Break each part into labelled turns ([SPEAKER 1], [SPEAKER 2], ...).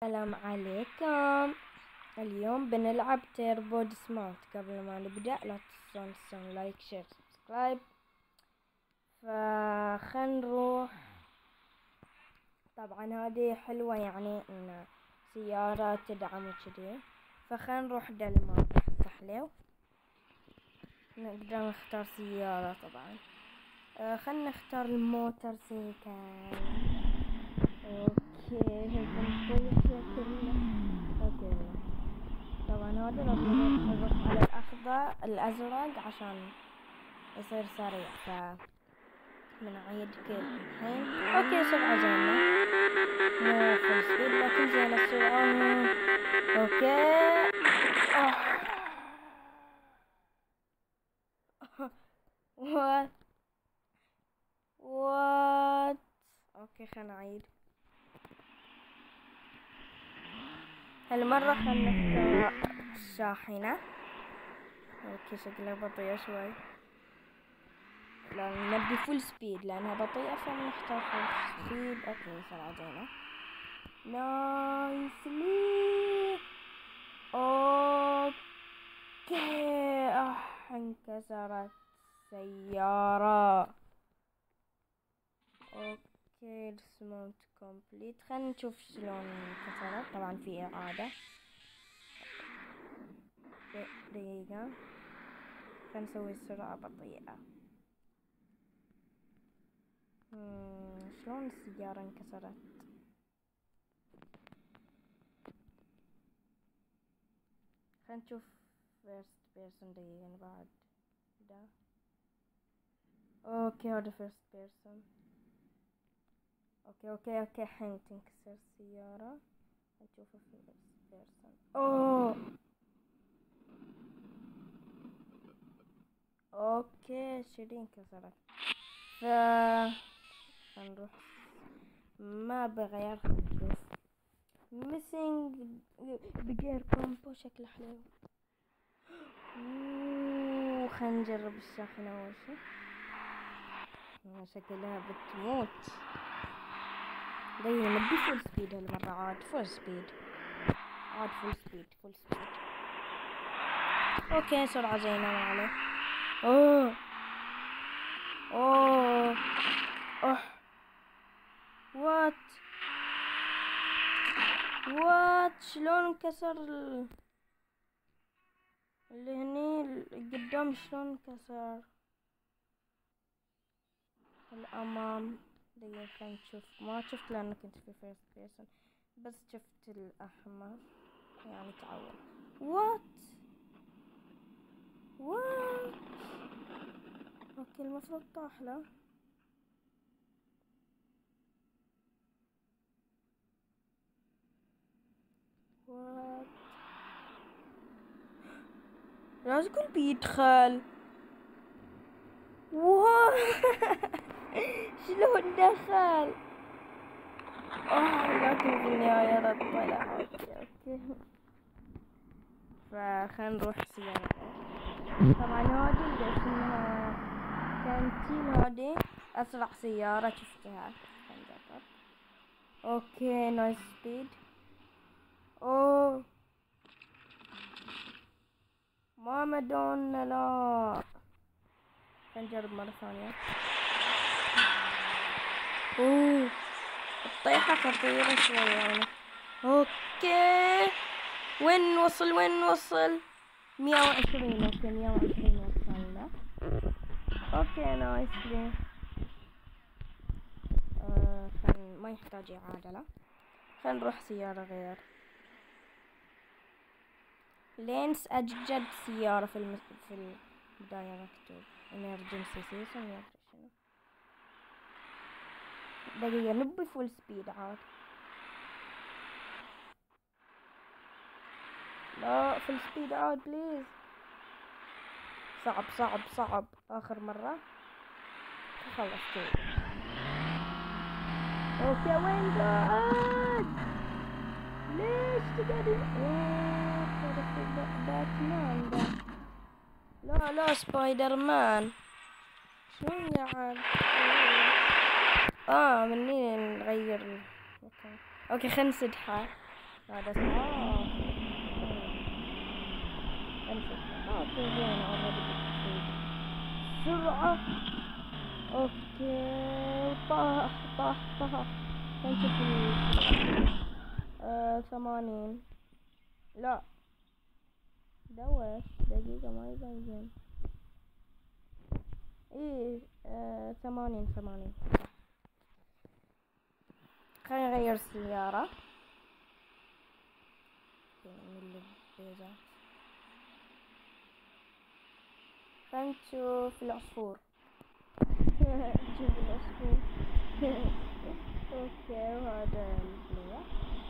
[SPEAKER 1] السلام عليكم. اليوم بنلعب تيربو ديسماونت. قبل ما نبدأ لا تنسون لايك شير سبسكرايب. فخلنا نروح. طبعا هذه حلوة يعني ان سيارة تدعم وكذي. فخلنا نروح دلما صح ليه نقدر نختار سيارة. طبعا خلنا نختار الموتور سيكل. اوكي بنطيح شكلنا. اوكي طبعا هذا لازم نروح على الازرق عشان يصير سريع. ف بنعيد كل الحين. اوكي سرعة زينة مو فل سبيد لكن زينة السرعة. اوكي وات اوكي خلنا نعيد هالمرة. خلنا نختار الشاحنة. اوكي شكلها بطيئة شوي. لا نبي فول سبيد لانها بطيئة فنختار فول سبيد. اوكي سرعة زينة نايسلي. اوكي انكسرت سيارة. اوكي ديسمونت كومبليت. خلينا نشوف شلون انكسرت. طبعا في اعادة. دقيقة خلينا نسوي سرعة بطيئة. شلون السيارة انكسرت؟ خلينا نشوف فيرست بيرسون. دقيقة بعد ده. اوكي هذا فيرست بيرسون. اوكي الحين تنكسر السيارة. نشوفه في فيرست بيرسون. اوكي شدي انكسرت. نروح ما بغير. نشوف ميسنج بجير كومبو شكله حلو. خلينا نجرب الشاحنة اول شي. شكلها بتموت. دقيقة نبي فول سبيد هالمرة. عاد فول سبيد. اوكي سرعة زينة ما عليه. اوه وات شلون انكسر اللي هني قدام. شلون انكسر الامام. دقيقة خلينا نشوف. ما شفت لانه كنت في فيرست بيرسون بس شفت الاحمر يعني تعود. وات اوكي المفروض طاح له. وات لازم يكون بيدخل. شلون دخل؟ لكن في النهاية رد طلع. اوكي فخلنا نروح سيارة. طبعا هذه اللي اسمها كانتين. هذه اسرع سيارة شفتها. خلنا نجرب. اوكي نايس سبيد. ماما دونا لا. خلنا نجرب مرة ثانية. الطيحة خطيرة شوي يعني. اوكي وين نوصل 120. اوكي 120 وصلنا. اوكي نايسلي. ما يحتاج اعادة. لا خلينا نروح سيارة غير. لينس اجدد سيارة في البداية مكتوب emergency season. ما ادري شنو. دقيقة نبي فول سبيد عاد. لا فول سبيد عاد بليز. صعب اخر مرة. خلص كذا. اوكي وين قاعد؟ ليش تقعدين؟ باتمان ده. لا سبايدر مان. شلون قاعد؟ مني نغير المكان. اوكي خلنا نسدحه. هذا صعب. امشي. اوكي زين اوريدي بسرعة. اوكي طاح. نشوف 80. لا دوش دقيقة ما يبين. ايه 80. خلينا نغير السيارة. نقلب بيجات. خلينا نشوف العصفور. نشوف العصفور. اوكي وهذا البلاير.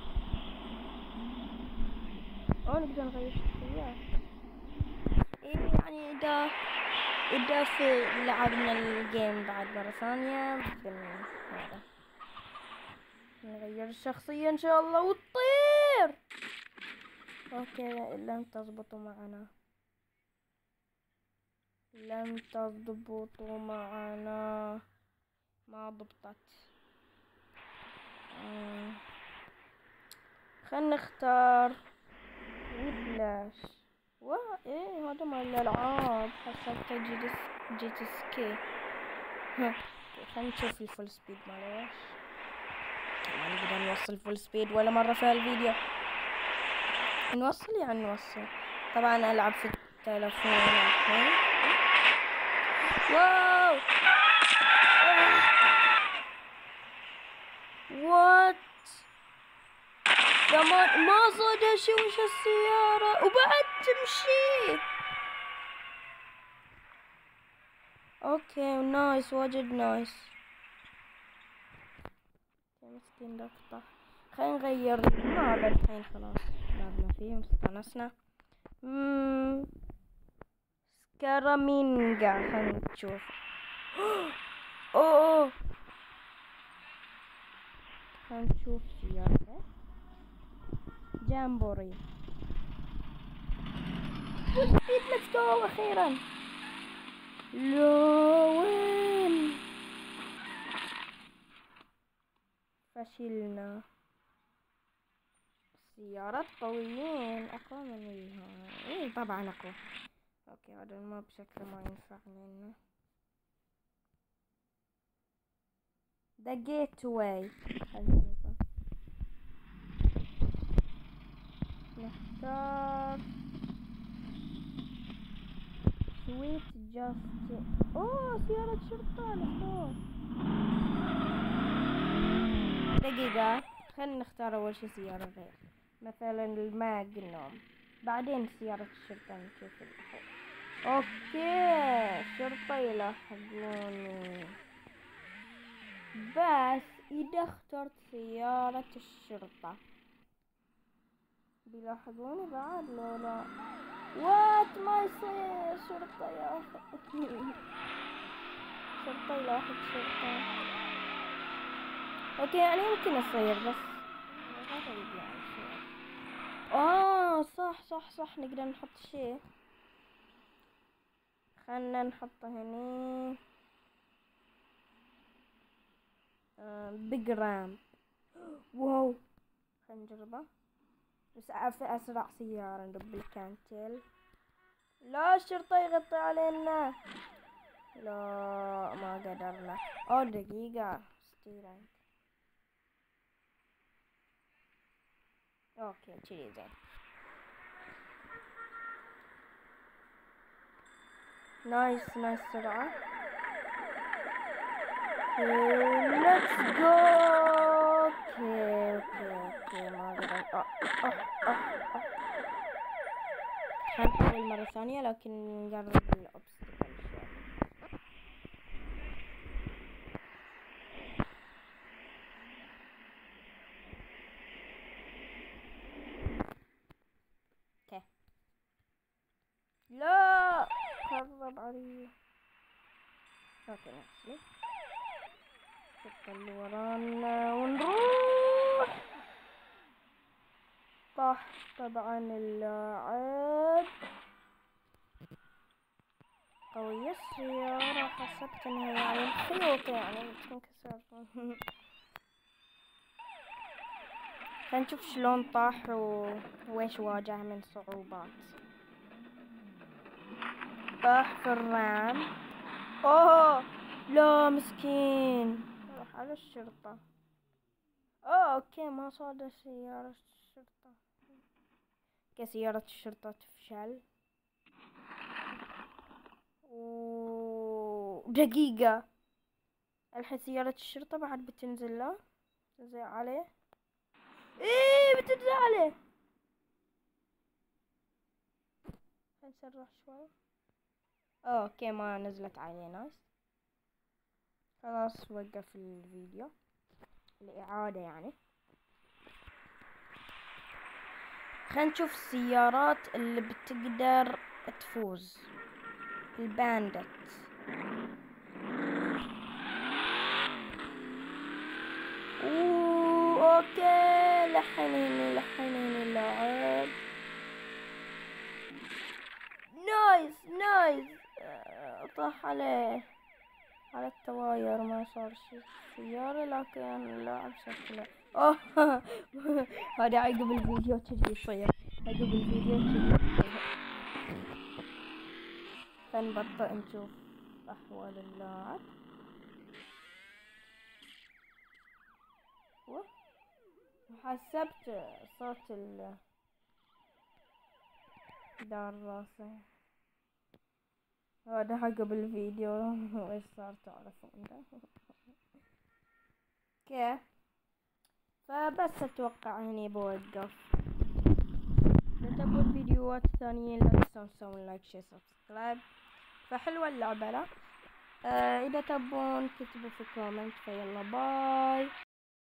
[SPEAKER 1] نقدر نغير الشخصيات. ايه يعني إذا في لعبنا الجيم بعد مرة ثانية هذا نغير الشخصية إن شاء الله وتطير. أوكي لم تضبطوا معنا. ما ضبطت. خلنا نختار ويبلاش. ايه هذا مال الالعاب. حسبته جيت سكي. خلنا نشوف الفول سبيد ماله. ما نقدر نوصل فول سبيد ولا مرة في هالفيديو. نوصل طبعا العب في التلفون الحين. واو وات كمان ما صدق شي. وش السيارة وبعد تمشي. اوكي نايس واجد نايس. مسكين دكتور. خلينا نغير هذا الحين. خلاص لعبنا فيه واستانسنا. سكارامينجا. خلينا نشوف. اوه خلينا نشوف سيارة جامبوري. ليتس جو اخيرا. وين فشلنا. السيارات قويين اقوى من ايه طبعا اقوى. اوكي هذا الماب بشكل ما ينفع لنا. The Gateway. نختار سويت جاست. سيارة شرطة. نختار دقيقة. خلينا نختار أول شي سيارة غير مثلا الماجنوم. بعدين سيارة الشرطة نشوف اوكي شرطة يلاحقوني. بس إذا اخترت سيارة الشرطة بيلاحقوني بعد لا. وات ما يصير. شرطة يا أخي. شرطة يلاحق شرطة. اوكي يعني يمكن يصير بس غريب يعني شوي. صح نقدر نحط شيء. خلنا نحطه هني. بيج رام. واو خلنا نجربه. بس في أسرع سيارة ندب الكانتل. لا الشرطة يغطي علينا. لا ما قدرنا. دقيقة ستيرنج. اوكي تشيلي زين. نايس سرعة. ليتس جو. اوكي ما قدرنا. حنحاول مرة ثانية لكن نقرب الأوبستكل شوي. اوكي لا قرب علي. اوكي نحسب شوف اللي ورانا ونروح. طاح طبعا اللاعب. قوية السيارة. حسبت انها يعني خيوط يعني تنكسر. خلينا نشوف شلون طاح وإيش واجه من صعوبات. طاح في الرام. اوه لا مسكين، راح على الشرطة. اوكي ما صاد سيارة الشرطة. سيارة الشرطة تفشل. دقيقة، الحين سيارة الشرطة بعد بتنزل له، تنزل عليه. ايه بتنزل عليه. نسرح شوي. اوكي ما نزلت عليه. نايس. خلاص وقف الفيديو، الإعادة يعني. خلينا نشوف السيارات اللي بتقدر تفوز. الباندت. اوكي لحنيني اللاعب. نايس. طاح عليه على التواير، ما صار شي سيارة، لكن اللاعب شكله اوه هذا عقب الفيديو تجي يصير. فنبطئ نشوف أحوال اللاعب. حسبت صوت دار راسه. هذا عقب الفيديو وايش صار تعرفون ده. كيف؟ فبس اتوقع هني بوقف. اذا تبون الفيديوهات الثانيين لا تنسون تسوون لايك شير سبسكرايب. فحلوة اللعبة لا. اذا تبون كتبوا في كومنت. فيلا باي.